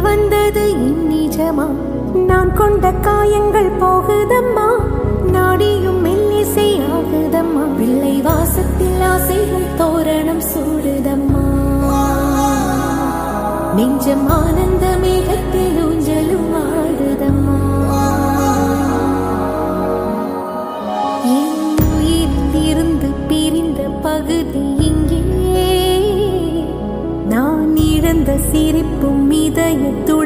வந்தது இந்நிஜமா நான் கொண்ட காயங்கள் போகுதம்மா நாடியும் மெல்லிசை ஆகுதம்மா பிள்ளை வாசத்தில் ஆசைகள் தோரணம் சூடுதம்மா நெஞ்சம் ஆனந்த மேகத்தில் ஊஞ்சலும் ஆடுதம்மா என் உயிரிலிருந்து பிரிந்த பகுதி இங்கே நான் இழந்த சிரிப்பும் இதயத்துள்